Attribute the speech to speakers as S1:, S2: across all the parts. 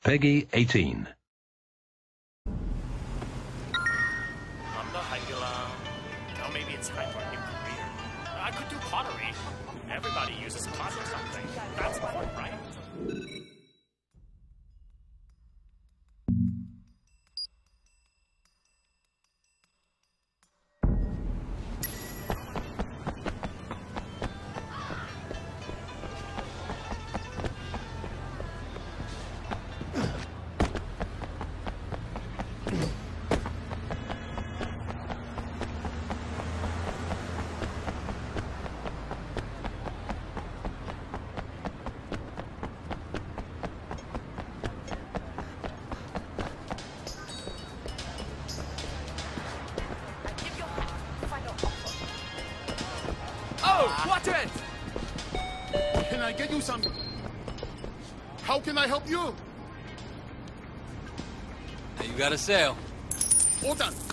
S1: Peggy 18.
S2: I'm not Haigula. Now maybe it's time for a new career. I could do pottery. Everybody uses pots or something. That's fun, right?
S3: Watch it!
S4: Can I get you some? How can I help you?
S3: Now you got a sale.
S4: Hold on.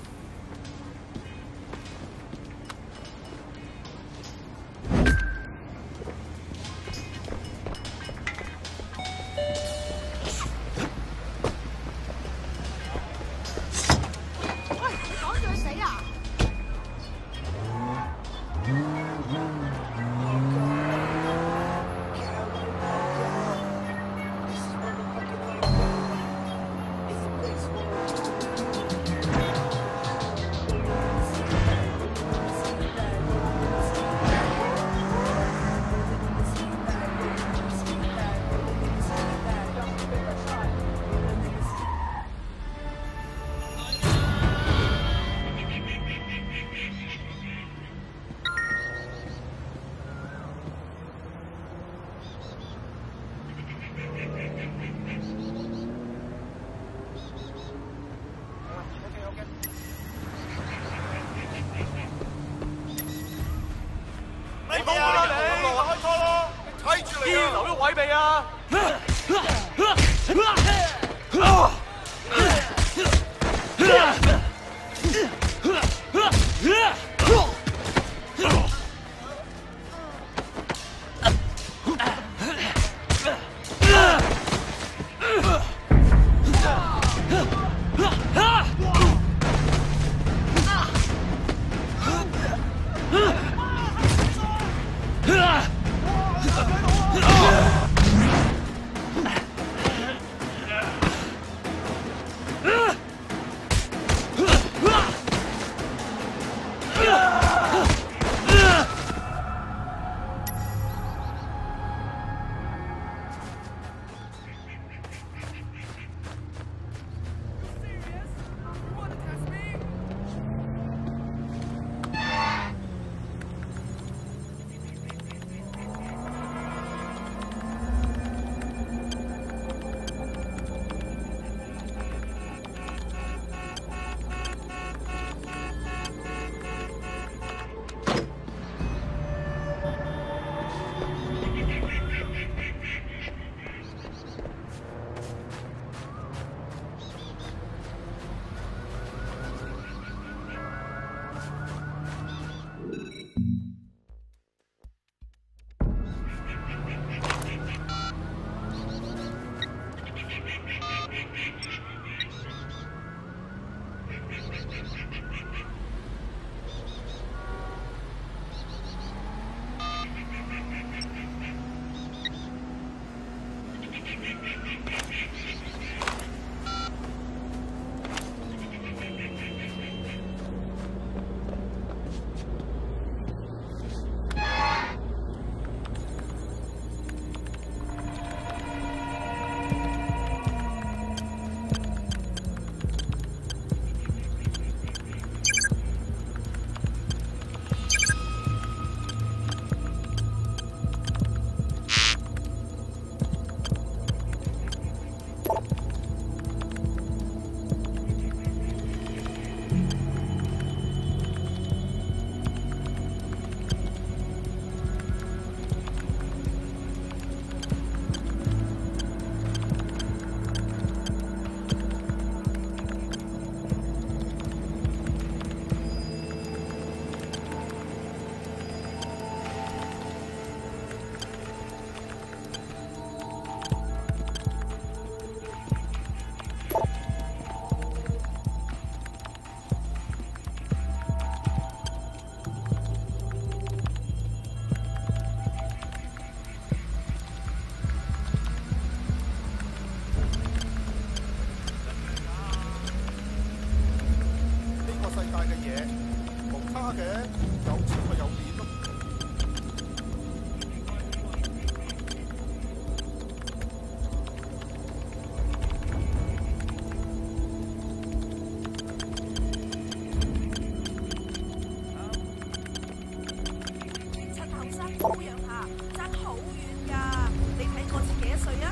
S1: 爭好樣下，爭好遠㗎。你睇我似幾多歲啊？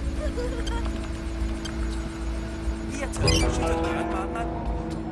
S5: 呢一場輸咗2萬蚊。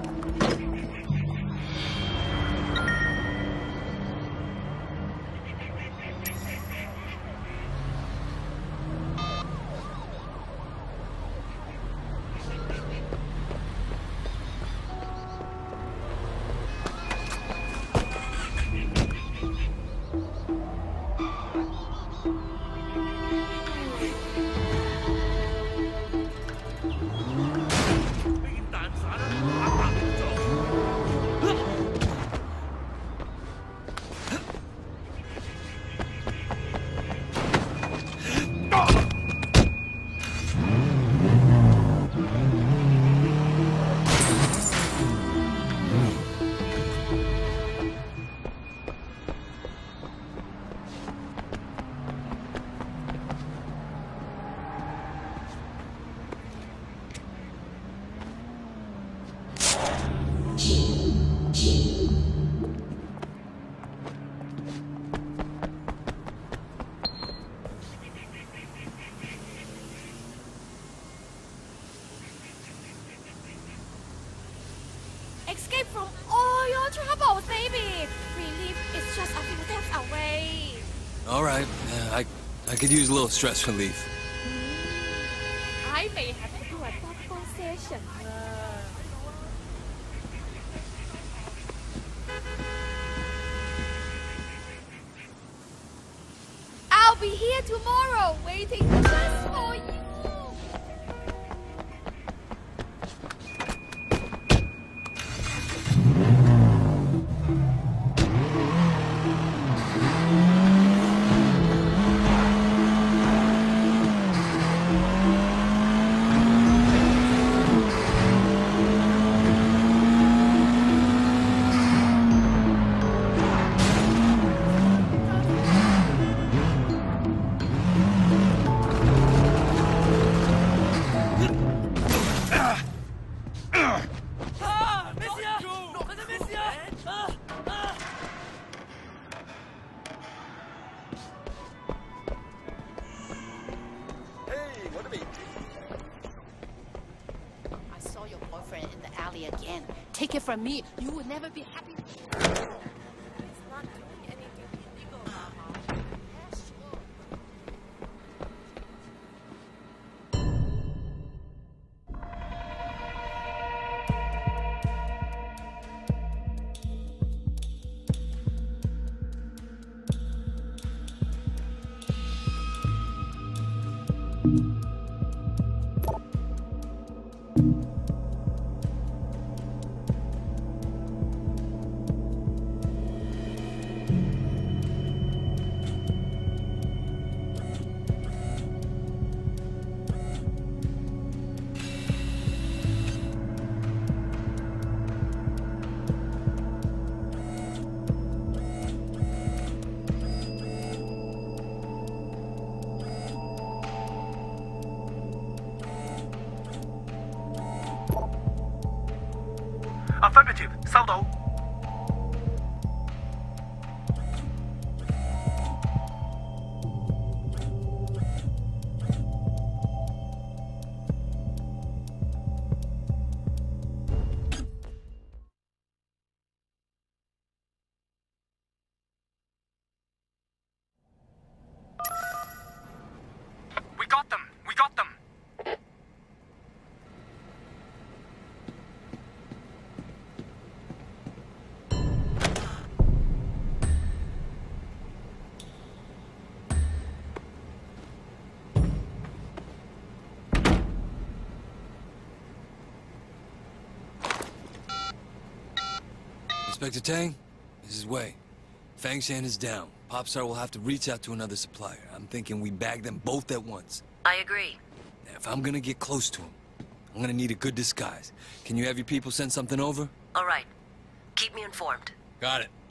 S1: Escape from all your troubles, baby. Relief is just a few steps away.
S3: All right. I could use a little stress relief.
S1: I may have to do a double session. I'll be here tomorrow, waiting just for you.
S6: I saw your boyfriend in the alley again. Take it from me, you will never be happy.
S1: He's not doing anything illegal, Mama. Yeah, sure.
S5: Affirmative，收到。We got them. We got them.
S3: Inspector Tang, this is Wei. Fang Shan is down. Popstar will have to reach out to another supplier. I'm thinking we bag them both at once.
S7: I agree.
S3: Now, if I'm gonna get close to him, I'm gonna need a good disguise. Can you have your people send something over?
S7: All right. Keep me informed.
S3: Got it.